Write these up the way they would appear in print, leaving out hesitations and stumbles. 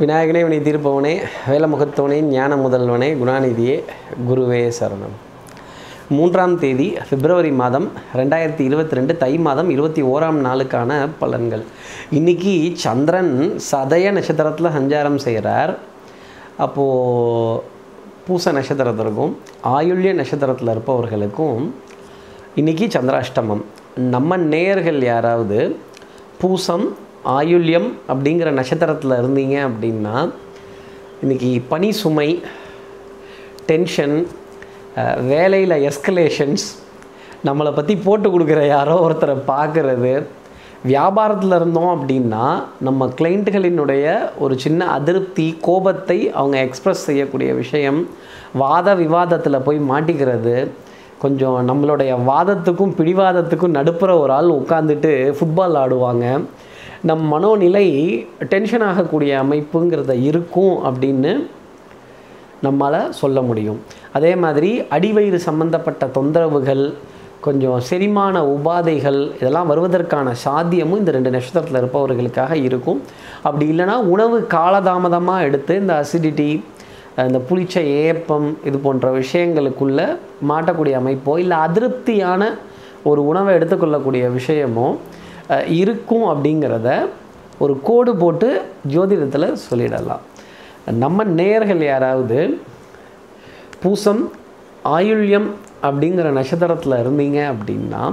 விநாயகனே வினை தீர்ப்பவனே வேலமுகத்தவனே ஞான முதல்வனே குணாநிதியே குருவே சரணம். 3ஆம் தேதி பிப்ரவரி மாதம் 2022 தை மாதம் 21ஆம் நாளுக்கான பலன்கள். இன்றைக்கி சந்திரன் சதய நட்சத்திரத்தில் சஞ்சாரம் செய்கிறார். அப்போது பூச நட்சத்திரத்திற்கும் ஆயுள்ய நட்சத்திரத்தில் இருப்பவர்களுக்கும் இன்றைக்கி சந்திராஷ்டமம். நம்ம நேயர்கள் யாராவது பூசம் ஆயுள்யம் அப்படிங்கிற நட்சத்திரத்தில் இருந்தீங்க அப்படின்னா இன்றைக்கி பனி சுமை, டென்ஷன், வேலையில் எஸ்கலேஷன்ஸ், நம்மளை பற்றி போட்டு கொடுக்குற யாரோ ஒருத்தரை பார்க்குறது, வியாபாரத்தில் இருந்தோம் அப்படின்னா நம்ம கிளைண்ட்டுகளினுடைய ஒரு சின்ன அதிருப்தி, கோபத்தை அவங்க எக்ஸ்ப்ரெஸ் செய்யக்கூடிய விஷயம், வாத விவாதத்தில் போய் மாட்டிக்கிறது, கொஞ்சம் நம்மளுடைய வாதத்துக்கும் பிடிவாதத்துக்கும் நடுப்புற ஒரு ஆள் உட்காந்துட்டு ஃபுட்பால் ஆடுவாங்க, நம் மனோநிலை டென்ஷன் ஆகக்கூடிய அமைப்புங்கிறத இருக்கும் அப்படின்னு நம்மளால் சொல்ல முடியும். அதே மாதிரி அடிவயிறு சம்பந்தப்பட்ட தொந்தரவுகள், கொஞ்சம் செரிமான உபாதைகள் இதெல்லாம் வருவதற்கான சாத்தியமும் இந்த 2 நட்சத்திரத்தில் இருப்பவர்களுக்காக இருக்கும். அப்படி இல்லைனா உணவு காலதாமதமாக எடுத்து இந்த அசிடிட்டி, இந்த புளிச்ச ஏப்பம் இது போன்ற விஷயங்களுக்குள்ளே மாட்டக்கூடிய அமைப்போ இல்லை அதிருப்தியான ஒரு உணவை எடுத்துக்கொள்ளக்கூடிய விஷயமோ இருக்கும் அப்படிங்கிறத ஒரு கோடு போட்டு ஜோதிடத்தில் சொல்லிடலாம். நம்ம நேயர்கள் யாராவது பூசம் ஆயுள்யம் அப்படிங்கிற நட்சத்திரத்தில் இருந்தீங்க அப்படின்னா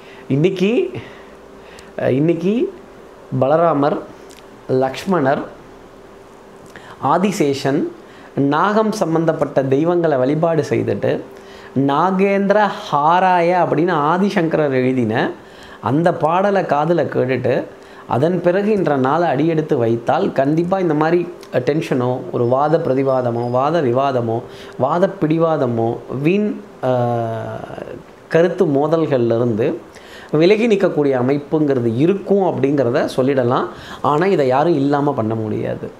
இன்றைக்கி பலராமர், லக்ஷ்மணர், ஆதிசேஷன், நாகம் சம்பந்தப்பட்ட தெய்வங்களை வழிபாடு செய்துட்டு நாகேந்திர ஹாராய அப்படின்னு ஆதிசங்கரர் எழுதின அந்த பாடலை காதில் கேட்டுட்டு அதன் பிறகு இன்ற நாளை அடியெடுத்து வைத்தால் கண்டிப்பாக இந்த மாதிரி டென்ஷனோ, ஒரு வாத பிரதிவாதமோ, வாத விவாதமோ, வாத பிடிவாதமோ, வீண் கருத்து மோதல்கள்லேருந்து விலகி நிற்கக்கூடிய அமைப்புங்கிறது இருக்கும் அப்படிங்கிறத சொல்லிடலாம். ஆனால் இதை யாரும் இல்லாமல் பண்ண முடியாது.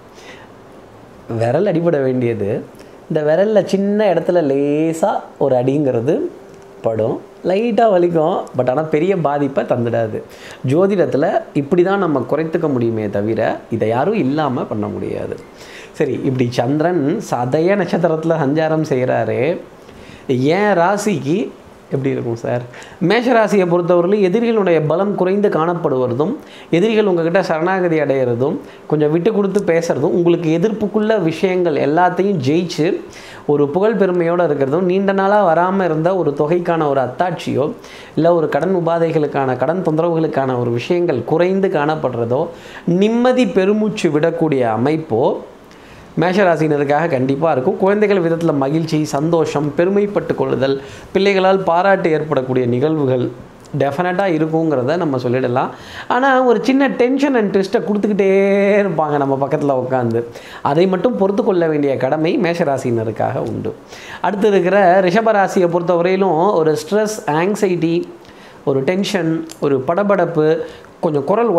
விரல் அடிபட வேண்டியது, இந்த விரலில் சின்ன இடத்துல லேசாக ஒரு அடிங்கிறது படும், லைட்டாக வலிக்கும், பட் ஆனால் பெரிய பாதிப்பை தந்துடாது. ஜோதிடத்தில் இப்படி தான் நம்ம குறைத்துக்க முடியுமே தவிர இதை யாரும் இல்லாமல் பண்ண முடியாது. சரி, இப்படி சந்திரன் சதய நட்சத்திரத்தில் சஞ்சாரம் செய்கிறாரே, ஏன் ராசிக்கு எப்படி இருக்கும் சார்? மேஷராசியை பொறுத்தவரையிலும் எதிரிகளுடைய பலம் குறைந்து காணப்படுவதும், எதிரிகள் உங்கள்கிட்ட சரணாகதி அடைகிறதும், கொஞ்சம் விட்டு கொடுத்து பேசுகிறதும், உங்களுக்கு எதிர்ப்புக்குள்ள விஷயங்கள் எல்லாத்தையும் ஜெயிச்சு ஒரு புகழ் பெருமையோடு இருக்கிறதும், நீண்ட நாளாக வராமல் இருந்த ஒரு தொகைக்கான ஒரு அத்தாட்சியோ இல்லை ஒரு கடன் உபாதைகளுக்கான கடன் தொந்தரவுகளுக்கான ஒரு விஷயங்கள் குறைந்து காணப்படுறதோ, நிம்மதி பெருமூச்சு விடக்கூடிய அமைப்போ மேஷராசினருக்காக கண்டிப்பாக இருக்கும். குழந்தைகள் விதத்தில் மகிழ்ச்சி, சந்தோஷம், பெருமைப்பட்டு கொள்ளுதல், பிள்ளைகளால் பாராட்டு ஏற்படக்கூடிய நிகழ்வுகள் டெஃபினட்டாக இருக்குங்கிறத நம்ம சொல்லிடலாம். ஆனால் ஒரு சின்ன டென்ஷன் அண்ட் ட்விஸ்ட்டை கொடுத்துக்கிட்டே இருப்பாங்க நம்ம பக்கத்தில் உட்காந்து. அதை மட்டும் பொறுத்து கொள்ள வேண்டிய கடமை மேஷராசினருக்காக உண்டு. அடுத்து இருக்கிற ரிஷபராசியை பொறுத்தவரையிலும் ஒரு ஸ்ட்ரெஸ், ஆங்ஸைட்டி, ஒரு டென்ஷன், ஒரு படபடப்பு, கொஞ்சம் குரல்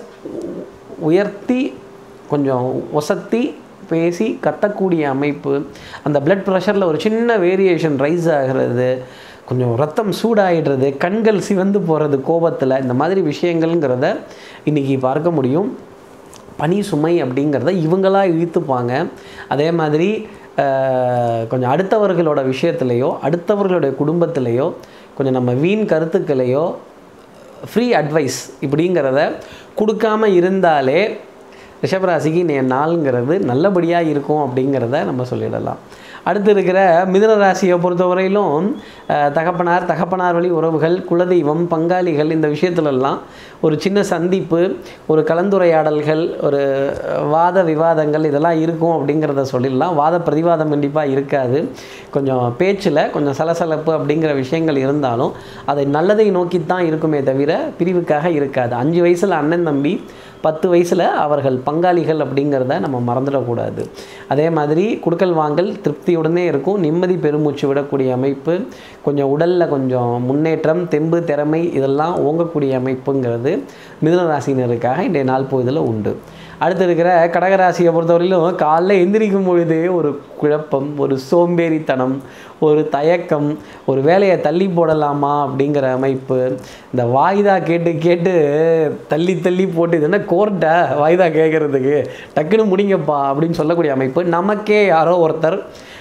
உயர்த்தி கொஞ்சம் ஒசத்தி பேசி கத்தக்கூடிய அமைப்பு, அந்த பிளட் ப்ரெஷரில் ஒரு சின்ன வேரியேஷன் ரைஸ் ஆகிறது, கொஞ்சம் ரத்தம் சூடாகிடுறது, கண்கள் சிவந்து போகிறது கோபத்தில், இந்த மாதிரி விஷயங்கள்ங்கிறத இன்றைக்கி பார்க்க முடியும். பனி சுமை அப்படிங்கிறத இவங்களாக இழுத்துப்பாங்க. அதே மாதிரி கொஞ்சம் அடுத்தவர்களோட விஷயத்துலையோ, அடுத்தவர்களுடைய குடும்பத்திலையோ கொஞ்சம் நம்ம வீண் கருத்துக்களையோ, ஃப்ரீ அட்வைஸ் இப்படிங்கிறத கொடுக்காமல் இருந்தாலே ரிஷபராசிக்கு நாளுங்கிறது நல்லபடியாக இருக்கும் அப்படிங்கிறத நம்ம சொல்லிடலாம். அடுத்து இருக்கிற மிதுன ராசியை பொறுத்தவரையிலும் தகப்பனார் வழி உறவுகள், குலதெய்வம், பங்காளிகள் இந்த விஷயத்துலலாம் ஒரு சின்ன சந்திப்பு, ஒரு கலந்துரையாடல்கள், ஒரு வாத விவாதங்கள் இதெல்லாம் இருக்கும் அப்படிங்கிறத சொல்லிடலாம். வாத பிரதிவாதம் கண்டிப்பாக இருக்காது. கொஞ்சம் பேச்சில் கொஞ்சம் சலசலப்பு அப்படிங்கிற விஷயங்கள் இருந்தாலும் அதை நல்லதை நோக்கித்தான் இருக்குமே தவிர பிரிவுக்காக இருக்காது. 5 வயசில் அண்ணன் தம்பி, 10 வயசில் அவர்கள் பங்காளிகள் அப்படிங்கிறத நம்ம மறந்துடக்கூடாது. அதே மாதிரி குடுக்கல் வாங்கல் திருப்தியுடனே இருக்கும். நிம்மதி பெருமூச்சு விடக்கூடிய அமைப்பு, கொஞ்சம் உடலில் கொஞ்சம் முன்னேற்றம், தெம்பு, திறமை இதெல்லாம் ஓங்கக்கூடிய அமைப்புங்கிறது மிதுன ராசினருக்காக இன்றைய நாள் பொழுதில் உண்டு. அடுத்து இருக்கிற கடகராசியை பொறுத்தவரையிலும் காலைல எந்திரிக்கும் பொழுதே ஒரு குழப்பம், ஒரு சோம்பேறித்தனம், ஒரு தயக்கம், ஒரு வேலையை தள்ளி போடலாமா அப்படிங்கிற அமைப்பு, இந்த வாய்தா கேட்டு கேட்டு தள்ளி தள்ளி போட்டு இது என்ன கோர்ட்டா வாய்தா கேட்குறதுக்கு, டக்குன்னு முடிங்கப்பா அப்படின்னு சொல்லக்கூடிய அமைப்பு, நமக்கே யாரோ ஒருத்தர்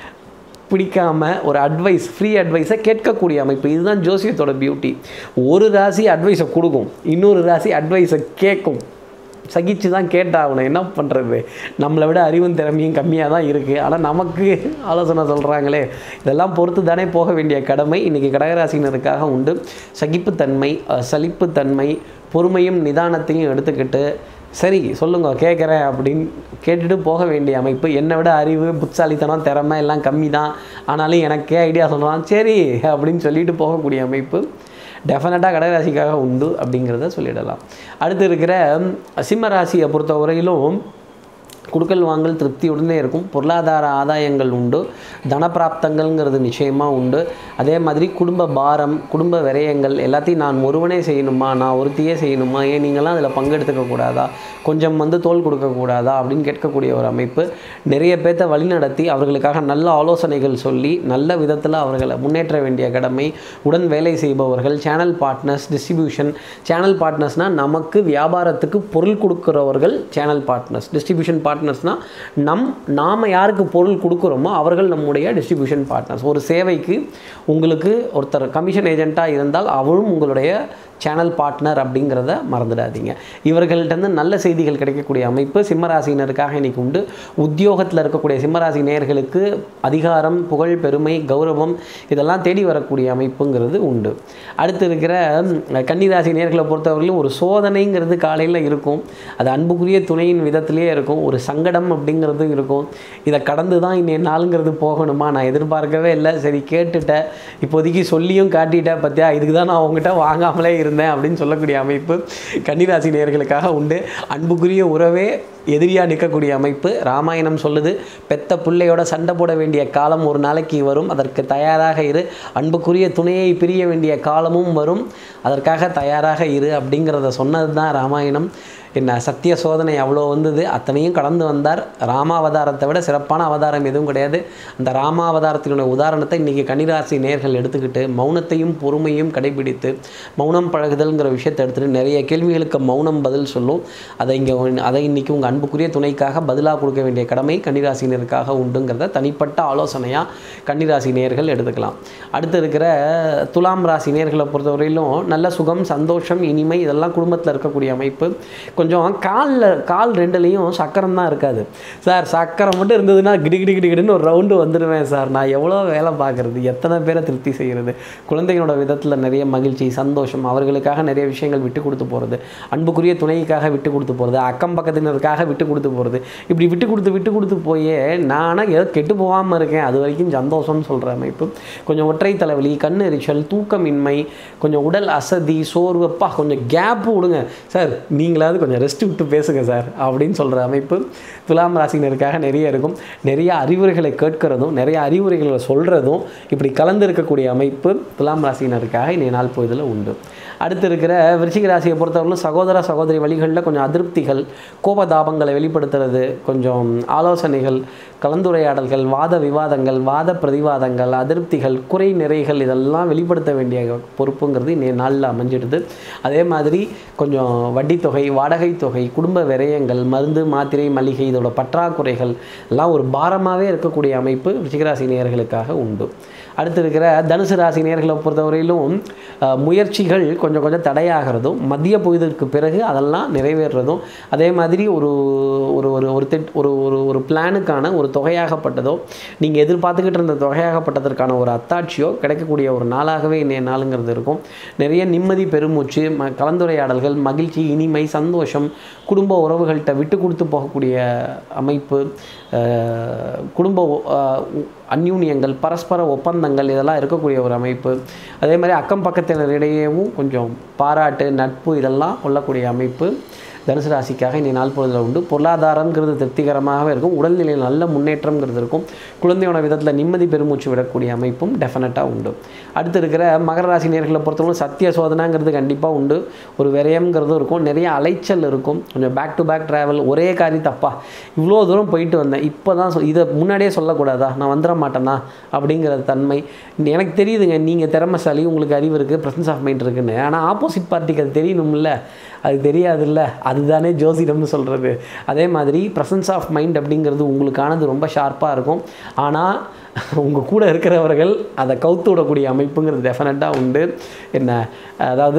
பிடிக்காமல் ஒரு அட்வைஸ், ஃப்ரீ அட்வைஸை கேட்கக்கூடிய அமைப்பு. இதுதான் ஜோசியத்தோட பியூட்டி. ஒரு ராசி அட்வைஸை கொடுக்கும், இன்னொரு ராசி அட்வைஸை கேட்கும். சகிச்சு தான் கேட்டாகணும், என்ன பண்ணுறது, நம்மளை விட அறிவும் திறமையும் கம்மியாக தான் இருக்குது, ஆனால் நமக்கு ஆலோசனை சொல்கிறாங்களே, இதெல்லாம் பொறுத்து தானே போக வேண்டிய கடமை இன்றைக்கி கடகராசினருக்காக உண்டு. சகிப்புத்தன்மை, சலிப்புத்தன்மை, பொறுமையும் நிதானத்தையும் எடுத்துக்கிட்டு சரி சொல்லுங்க கேட்குறேன் அப்படின்னு கேட்டுட்டு போக வேண்டிய அமைப்பு. என்னை விட அறிவு, புத்தாலித்தனம், திறமை எல்லாம் கம்மி தான், ஆனாலும் எனக்கே ஐடியா சொல்கிறான் சரி அப்படின்னு சொல்லிட்டு போகக்கூடிய அமைப்பு டெஃபினட்டாக கடகராசிக்காக உண்டு அப்படிங்கிறத சொல்லிடலாம். அடுத்து இருக்கிற சிம்ம ராசியை பொறுத்த வரையிலும் குடுக்கல் வாங்கல் திருப்தியுடனே இருக்கும். பொருளாதார ஆதாயங்கள் உண்டு. தனப்பிராப்தங்கள்ங்கிறது நிச்சயமாக உண்டு. அதே மாதிரி குடும்ப பாரம், குடும்ப விரயங்கள் எல்லாத்தையும் நான் ஒருவனே செய்யணுமா, நான் ஒருத்தியே செய்யணுமா, ஏன் நீங்களாம் அதில் பங்கெடுத்துக்கக்கூடாதா, கொஞ்சம் தோல் கொடுக்கக்கூடாதா அப்படின்னு கேட்கக்கூடிய ஒரு அமைப்பு. நிறைய பேர்த்த வழிநடத்தி அவர்களுக்காக நல்ல ஆலோசனைகள் சொல்லி நல்ல விதத்தில் அவர்களை முன்னேற்ற வேண்டிய கடமை. உடன் வேலை செய்பவர்கள், சேனல் பார்ட்னர்ஸ், டிஸ்ட்ரிபியூஷன். சேனல் பார்ட்னர்ஸ்னால் நமக்கு வியாபாரத்துக்கு பொருள் கொடுக்குறவர்கள் சேனல் பார்ட்னர்ஸ். டிஸ்ட்ரிபியூஷன் பார்ட்னர்ஸ்னால் நாம் யாருக்கு பொருள் கொடுக்குறோமோ அவர்கள் நம்முடைய டிஸ்ட்ரிபியூஷன் பார்ட்னர்ஸ். ஒரு சேவைக்கு உங்களுக்கு ஒருத்தர் கமிஷன் ஏஜெண்ட்டாக இருந்தால் அவரும் உங்களுடைய சேனல் பார்ட்னர் அப்படிங்கிறத மறந்துடாதீங்க. இவர்கள்ட்ட நல்ல செய்திகள் கிடைக்கக்கூடிய அமைப்பு சிம்மராசினருக்காக இன்றைக்கி உண்டு. உத்தியோகத்தில் இருக்கக்கூடிய சிம்மராசி நேயர்களுக்கு அதிகாரம், புகழ், பெருமை, கௌரவம் இதெல்லாம் தேடி வரக்கூடிய அமைப்புங்கிறது உண்டு. அடுத்து இருக்கிற கன்னிராசி நேயர்களை பொறுத்தவரையிலும் ஒரு சோதனைங்கிறது காலையில் இருக்கும். அது அன்புக்குரிய துணையின் விதத்திலே இருக்கும். ஒரு சங்கடம் அப்படிங்கிறது இருக்கும். இதை கடந்து தான் இன்னைய நாளுங்கிறது போகணுமா, நான் எதிர்பார்க்கவே இல்லை, சரி கேட்டுட்டேன், இப்போதைக்கு சொல்லியும் காட்டிட்டேன், பார்த்தியா இதுக்கு தான் நான் அவங்ககிட்ட வாங்காமலே இருந்தேன் அப்படின்னு சொல்லக்கூடிய அமைப்பு கன்னிராசி நேயர்களுக்காக உண்டு. அன்புக்குரிய உறவே எதிரியாக நிற்கக்கூடிய அமைப்பு. ராமாயணம் சொல்லுது, பெத்த பிள்ளையோட சண்டை போட வேண்டிய காலம் ஒரு நாளைக்கு வரும், அதற்கு தயாராக இரு. அன்புக்குரிய துணையை பிரிய வேண்டிய காலமும் வரும், அதற்காக தயாராக இரு அப்படிங்கிறத சொன்னது தான் ராமாயணம். என்ன சத்திய சோதனை அவ்வளோ வந்தது, அத்தனையும் கடந்து வந்தார். ராமாவதாரத்தை விட சிறப்பான அவதாரம் எதுவும் கிடையாது. அந்த ராமாவதாரத்தினுடைய உதாரணத்தை இன்றைக்கி கன்னிராசி நேயர்கள் எடுத்துக்கிட்டு மௌனத்தையும் பொறுமையும் கடைபிடித்து மௌனம் பழகுதல்ங்கிற விஷயத்தை எடுத்துகிட்டு நிறைய கேள்விகளுக்கு மௌனம் பதில் சொல்லும். அதை இன்றைக்கி உங்கள் அன்புக்குரிய துணைக்காக பதிலாக கொடுக்க வேண்டிய கடமை கன்னிராசினருக்காக உண்டுங்கிறத தனிப்பட்ட ஆலோசனையாக கன்னிராசி நேயர்கள் எடுத்துக்கலாம். அடுத்து இருக்கிற துலாம் ராசி நேயர்களை பொறுத்தவரையிலும் நல்ல சுகம், சந்தோஷம், இனிமை இதெல்லாம் குடும்பத்தில் இருக்கக்கூடிய அமைப்பு. கொஞ்சம் கால் ரெண்டுலேயும் சக்கரம் தான் இருக்காது சார். சக்கரம் மட்டும் இருந்ததுன்னா கிடுன்னு ஒரு ரவுண்டு வந்துடுவேன் சார். நான் எவ்வளோ வேலை பார்க்குறது, எத்தனை பேரை திருப்தி செய்கிறது, குழந்தைகளோட விதத்தில் நிறைய மகிழ்ச்சி, சந்தோஷம், அவர்களுக்காக நிறைய விஷயங்கள் விட்டு கொடுத்து போகிறது, அன்புக்குரிய துணைக்காக விட்டு கொடுத்து போகிறது, அக்கம் பக்கத்தினருக்காக விட்டு கொடுத்து போகிறது. இப்படி விட்டு கொடுத்து போயே நானாக ஏதோ கெட்டு போகாமல் இருக்கேன், அது வரைக்கும் சந்தோஷம்னு சொல்கிற அமைப்பு. கொஞ்சம் ஒற்றை தலைவலி, கண்ணெரிச்சல், தூக்கமின்மை, கொஞ்சம் உடல் அசதி, சோர்வப்பா கொஞ்சம் கேப்பு விடுங்க சார், நீங்களாவது கொஞ்சம் ரெஸ்ட் விட்டு பேசுங்க சார் அப்படின்னு சொல்கிற அமைப்பு துலாம் ராசினருக்காக நிறைய இருக்கும். நிறைய அறிவுரைகளை கேட்கிறதும் நிறைய அறிவுரைகளை சொல்கிறதும் இப்படி கலந்து இருக்கக்கூடிய அமைப்பு துலாம் ராசினருக்காக இன்றைய நாள் பொழுதில் உண்டு. அடுத்து இருக்கிற விருச்சிக ராசியை பொறுத்தவரைக்கும் சகோதர சகோதரி வழிகளில் கொஞ்சம் அதிருப்திகள், கோபதாபங்களை வெளிப்படுத்துறது, கொஞ்சம் ஆலோசனைகள், கலந்துரையாடல்கள், வாத விவாதங்கள், வாத பிரதிவாதங்கள், அதிருப்திகள், குறை நிறைகள் இதெல்லாம் வெளிப்படுத்த வேண்டிய பொறுப்புங்கிறது இன்றைய நாளில் அமைஞ்சிடுது. அதே மாதிரி கொஞ்சம் வட்டித்தொகை, வாடகை தொகை, குடும்ப விரயங்கள், மருந்து மாத்திரை மளிகை இதோட பற்றாக்குறைகள் எல்லாம் ஒரு பாரமாகவே இருக்கக்கூடிய அமைப்பு விருச்சிகராசி நேயர்களுக்காக உண்டு. அடுத்து இருக்கிற தனுசு ராசி நேயர்களை பொறுத்தவரையிலும் முயற்சிகள் கொஞ்சம் தடையாகிறதும் மத்திய பொழுதுக்கு பிறகு அதெல்லாம் நிறைவேறுறதும், அதே மாதிரி ஒரு ஒரு ஒரு ஒரு பிளானுக்கான ஒரு தொகையாகப்பட்டதோ நீங்கள் எதிர்பார்த்துக்கிட்டு இருந்த தொகையாகப்பட்டதற்கான ஒரு அத்தாட்சியோ கிடைக்கக்கூடிய ஒரு நாளாகவே இன்றைய நாளுங்கிறது இருக்கும். நிறைய நிம்மதி, பெருமூச்சு, கலந்துரையாடல்கள், மகிழ்ச்சி, இனிமை, சந்தோஷம், குடும்ப உறவுகள்கிட்ட விட்டு கொடுத்து போகக்கூடிய அமைப்பு, குடும்ப அந்யூன்யங்கள், பரஸ்பர ஒப்பந்தங்கள் இதெல்லாம் இருக்கக்கூடிய ஒரு அமைப்பு. அதே மாதிரி அக்கம் பக்கத்தினரிடையேவும் கொஞ்சம் பாராட்டு, நட்பு இதெல்லாம் கொள்ளக்கூடிய அமைப்பு தனுசு ராசிக்காக இன்றைய நாள் பொழுதில் உண்டு. பொருளாதாரங்கிறது திருப்திகரமாகவே இருக்கும். உடல்நிலையில் நல்ல முன்னேற்றம்ங்கிறது இருக்கும். குழந்தையோட விதத்தில் நிம்மதி பெருமூச்சு விடக்கூடிய அமைப்பும் டெஃபினட்டாக உண்டு. அடுத்து இருக்கிற மகர ராசி நேர்களை பொறுத்தவரை சத்திய சோதனைங்கிறது கண்டிப்பாக உண்டு. ஒரு விரயம்ங்கிறதும் இருக்கும். நிறைய அலைச்சல் இருக்கும். கொஞ்சம் பேக் டு பேக் ட்ராவல். ஒரே காரியத்தப்பா இவ்வளோ தூரம் போயிட்டு வந்தேன், இப்போ தான் இதை முன்னாடியே சொல்லக்கூடாதா, நான் வந்துட மாட்டேனா அப்படிங்கிற தன்மை. எனக்கு தெரியுதுங்க, நீங்கள் திறமைசாலி, உங்களுக்கு அறிவு இருக்குது, ப்ரெசன்ஸ் ஆஃப் மைண்ட் இருக்குன்னு. ஆனால் ஆப்போசிட் பார்ட்டிக்கு அது தெரியணும்ல, அது தெரியாதுல்ல. அதுதானே ஜோசிடம்னு சொல்கிறது. அதே மாதிரி ப்ரெசன்ஸ் ஆஃப் மைண்ட் அப்படிங்கிறது உங்களுக்கானது ரொம்ப ஷார்ப்பாக இருக்கும். ஆனால் உங்கள் கூட இருக்கிறவர்கள் அதை கவுத்து விடக்கூடிய அமைப்புங்கிறது டெஃபினட்டாக உண்டு. அதாவது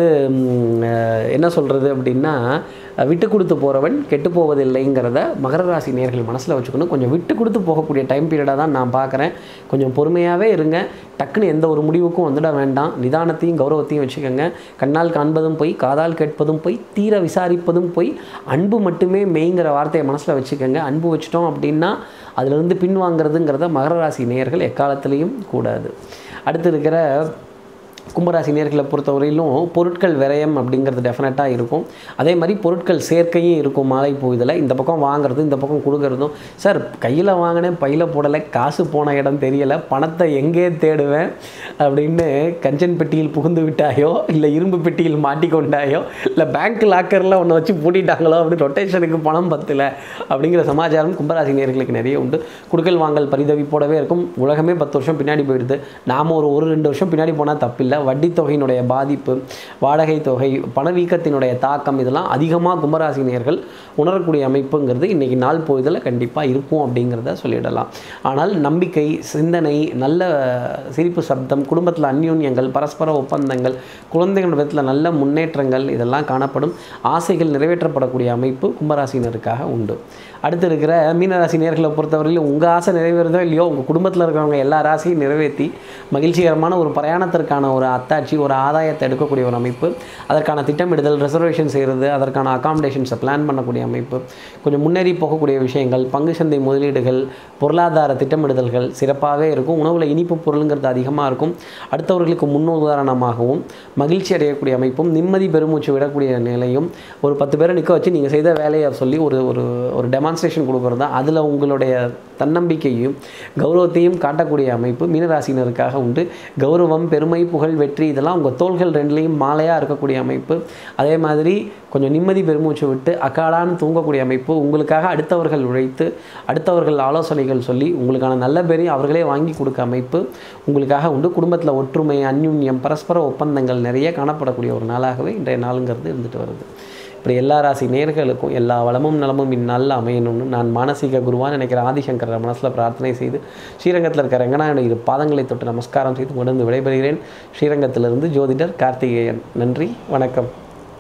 என்ன சொல்கிறது அப்படின்னா, விட்டு கொடுத்து போகிறவன் கெட்டு போவதில்லைங்கிறத மகர ராசி நேயர்கள் மனசில் வச்சுக்கணும். கொஞ்சம் விட்டு கொடுத்து போகக்கூடிய டைம் பீரியடாக தான் நான் பார்க்குறேன். கொஞ்சம் பொறுமையாகவே இருங்க. டக்குன்னு எந்த ஒரு முடிவுக்கும் வந்துட வேண்டாம். நிதானத்தையும் கௌரவத்தையும் வச்சுக்கோங்க. கண்ணால் காண்பதும் போய், காதால் கேட்பதும் போய், தீர விசாரிப்பதும் போய், அன்பு மட்டுமே மெய்ங்கிற வார்த்தையை மனசில் வச்சுக்கோங்க. அன்பு வச்சுட்டோம் அப்படின்னா அதிலிருந்து பின்வாங்கிறதுங்கிறத மகர ராசி நேயர்கள் எக்காலத்திலையும் கூடாது. அடுத்து இருக்கிற கும்பராசி நேர்களை பொறுத்தவரையிலும் பொருட்கள் விரயம் அப்படிங்கிறது டெஃபினட்டாக இருக்கும். அதே மாதிரி பொருட்கள் சேர்க்கையும் இருக்கும். மாலை போதில் இந்த பக்கம் வாங்குறது, இந்த பக்கம் கொடுக்கறதும். சார் கையில் வாங்கினேன், பையில் போடலை, காசு போன இடம் தெரியலை, பணத்தை எங்கே தேடுவேன் அப்படின்னு கஞ்சன் பெட்டியில் புகுந்து விட்டாயோ, இல்லை இரும்பு பெட்டியில் மாட்டிக்கொண்டாயோ, இல்லை பேங்க் லாக்கரில் ஒன்று வச்சு பூட்டிட்டாங்களோ அப்படி ரொட்டேஷனுக்கு பணம் பத்தலை அப்படிங்கிற சமாச்சாரம் கும்பராசி நேர்களுக்கு நிறைய உண்டு. குடுக்கல் வாங்கல் பரிதவிப்போடவே இருக்கும். உலகமே 10 வருஷம் பின்னாடி போயிடுது. நாம் ஒரு 2 வருஷம் பின்னாடி போனால் தப்பில்லை. வட்டி தொகையினுடைய பாதிப்பு, வாடகை தொகை, பணவீக்கத்தினுடைய தாக்கம், இதெல்லாம் அதிகமாக கும்பராசி நேயர்கள் உணரக்கூடிய அமைப்புங்கிறது இன்றைக்கி நாள் பொழுதில் கண்டிப்பாக இருக்கும் அப்படிங்கிறத சொல்லிடலாம். ஆனால் நம்பிக்கை, சிந்தனை, நல்ல சிரிப்பு சப்தம், குடும்பத்தில் அந்யோன்யங்கள், பரஸ்பர ஒப்பந்தங்கள், குழந்தைகள் விதத்தில் நல்ல முன்னேற்றங்கள் இதெல்லாம் காணப்படும். ஆசைகள் நிறைவேற்றப்படக்கூடிய அமைப்பு கும்பராசினருக்காக உண்டு. அடுத்து இருக்கிற மீனராசி நேர்களை பொறுத்தவரையில் உங்கள் ஆசை நிறைவேறதோ இல்லையோ, உங்கள் குடும்பத்தில் இருக்கிறவங்க எல்லா ராசியும் நிறைவேற்றி மகிழ்ச்சிகரமான ஒரு பிரயாணத்திற்கான ஒரு அத்தாட்சி, ஒரு ஆதாயத்தை எடுக்கக்கூடிய ஒரு அமைப்பு. அதற்கான திட்டமிடுதல், ரிசர்வேஷன் செய்கிறது, அதற்கான அகாமடேஷன்ஸை பிளான் பண்ணக்கூடிய அமைப்பு, கொஞ்சம் முன்னேறி போகக்கூடிய விஷயங்கள், பங்கு சந்தை முதலீடுகள், பொருளாதார திட்டமிடுதல்கள் சிறப்பாகவே இருக்கும். உணவில் இனிப்பு பொருளுங்கிறது அதிகமாக இருக்கும். அடுத்தவர்களுக்கு முன்னுதாரணமாகவும் மகிழ்ச்சி அடையக்கூடிய அமைப்பும், நிம்மதி பெருமூச்சு விடக்கூடிய நிலையும், ஒரு 10 பேரை நிற்க வச்சு நீங்கள் செய்த வேலையை சொல்லி ஒரு ஒரு டெமான்ஸ்ட்ரேஷன் கொடுக்குறது தான். அதில் உங்களுடைய தன்னம்பிக்கையும் கௌரவத்தையும் காட்டக்கூடிய அமைப்பு மீனராசினருக்காக உண்டு. கௌரவம், பெருமை, புகழ், வெற்றி இதெல்லாம் உங்கள் தோள்கள் ரெண்டுலேயும் மாலையாக இருக்கக்கூடிய அமைப்பு. அதே மாதிரி கொஞ்சம் நிம்மதி பெருமூச்சு விட்டு அக்காடான்னு தூங்கக்கூடிய அமைப்பு. உங்களுக்காக அடுத்தவர்கள் உழைத்து, அடுத்தவர்கள் ஆலோசனைகள் சொல்லி உங்களுக்கான நல்ல பேரையும் அவர்களே வாங்கி கொடுக்க அமைப்பு உங்களுக்காக உண்டு. குடும்பத்தில் ஒற்றுமை, அந்யுன்யம், பரஸ்பர ஒப்பந்தங்கள் நிறைய காணப்படக்கூடிய ஒரு நாளாகவே இன்றைய நாளுங்கிறது இருந்துட்டு வருது. இப்படி எல்லா ராசி நேர்களுக்கும் எல்லா வளமும் நலமும் இந்நாளில் அமையணும்னு நான் மானசீக குருவான்னு நினைக்கிற ஆதிசங்கர மனசில் பிரார்த்தனை செய்து ஸ்ரீரங்கத்தில் இருக்கிற ரங்கநாயனுடைய 2 பாதங்களை தொட்டு நமஸ்காரம் செய்து உடனே விடைபெறுகிறேன். ஸ்ரீரங்கத்திலிருந்து ஜோதிடர் கார்த்திகேயன். நன்றி, வணக்கம்.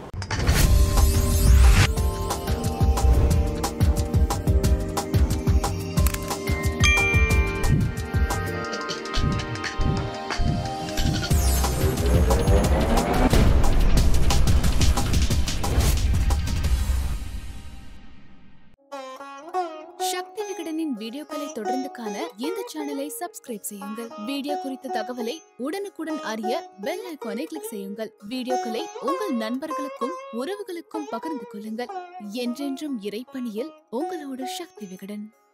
சக்தி விகடனின் வீடியோக்களை தொடர்ந்து காண இந்த சேனலை சப்ஸ்கிரைப் செய்யுங்கள். வீடியோ குறித்த தகவலை உடனுக்குடன் அறிய பெல் ஐகானை கிளிக் செய்யுங்கள். வீடியோக்களை உங்கள் நண்பர்களுக்கும் உறவுகளுக்கும் பகிர்ந்து கொள்ளுங்கள். என்றென்றும் இறைப்பணியில் உங்களோட சக்தி விகடன்.